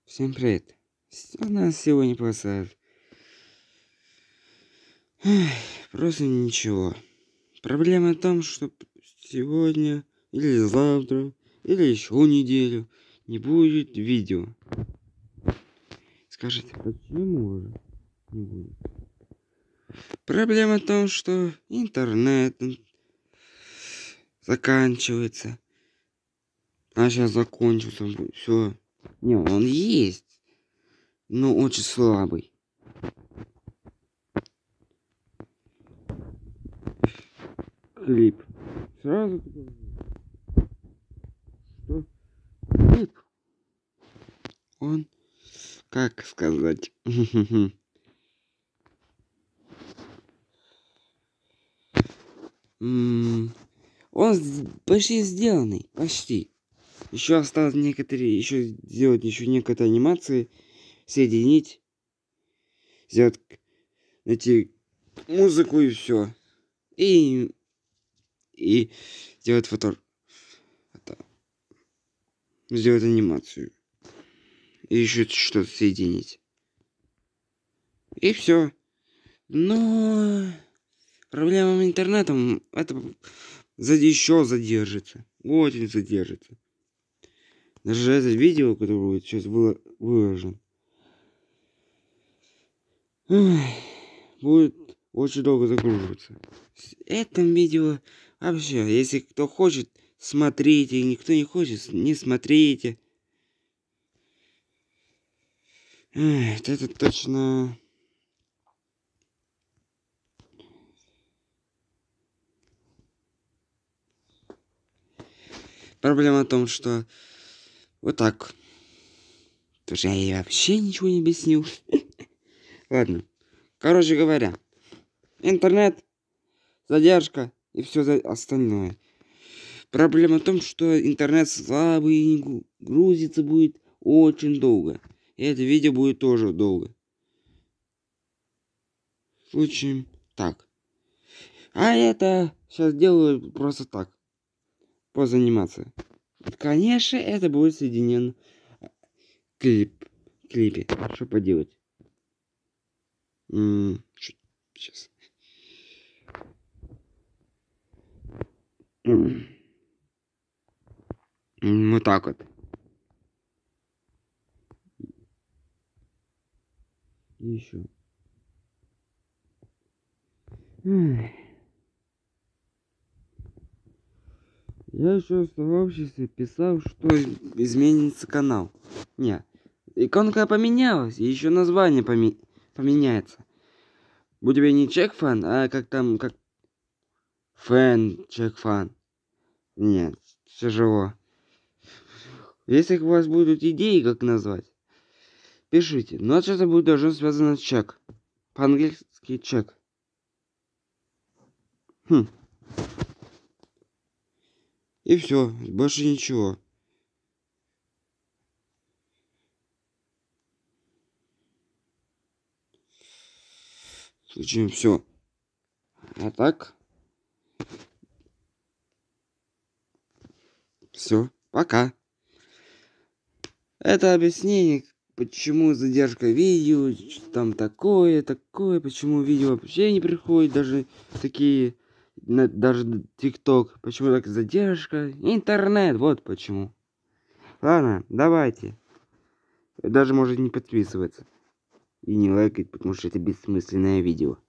Всем привет. У нас сегодня просто... просто ничего. Проблема в том, что сегодня, или завтра, или еще неделю не будет видео. Скажите, почему же не будет? Проблема в том, что интернет заканчивается. А сейчас закончился. Все. Не, он есть. Но очень слабый. Клип. Сразу что клип. Он, как сказать, он почти сделанный, почти. Еще осталось некоторые, еще сделать еще некоторые анимации, соединить, сделать, найти музыку и все, и сделать сделать анимацию, и еще что-то соединить, и все. Но проблема с интернетом, это еще задержится, очень задержится. Даже это видео, которое будет сейчас выложено, будет очень долго загруживаться. В этом видео вообще, если кто хочет, смотрите, никто не хочет, не смотрите. Это точно... Проблема в том, что вот так. Потому что я вообще ничего не объяснил. Ладно. Короче говоря, интернет, задержка и все остальное. Проблема в том, что интернет слабый и грузится будет очень долго. И это видео будет тоже долго. В общем, так. А это сейчас делаю просто так. Позаниматься. Конечно, это будет соединен клипе. Что поделать? Сейчас. Вот так вот. И еще. Я еще в сообществе писал, что изменится канал. Нет. Иконка поменялась, и еще название поменяется. Будет тебе не Чек-фан, а как там, как... Фэн, Чек-фан. Нет, тяжело. Если у вас будут идеи, как назвать, пишите. Но что-то будет должно связано с чек. По-английски чек. И все, больше ничего. В общем, все. А так. Все, пока. Это объяснение, почему задержка видео, там такое, почему видео вообще не приходит, даже такие, даже ТикТок, почему так задержка, интернет, вот почему. Ладно, давайте. Даже может не подписываться и не лайкать, потому что это бессмысленное видео.